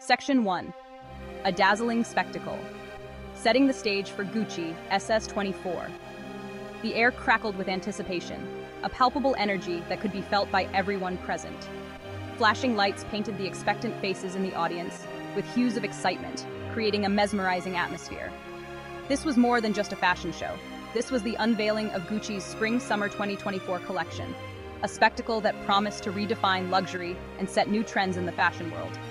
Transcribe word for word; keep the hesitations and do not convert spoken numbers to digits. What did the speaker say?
Section one. A dazzling spectacle. Setting the stage for Gucci S S twenty-four. The air crackled with anticipation, a palpable energy that could be felt by everyone present. Flashing lights painted the expectant faces in the audience with hues of excitement, creating a mesmerizing atmosphere. This was more than just a fashion show. This was the unveiling of Gucci's Spring-Summer twenty twenty-four collection, a spectacle that promised to redefine luxury and set new trends in the fashion world.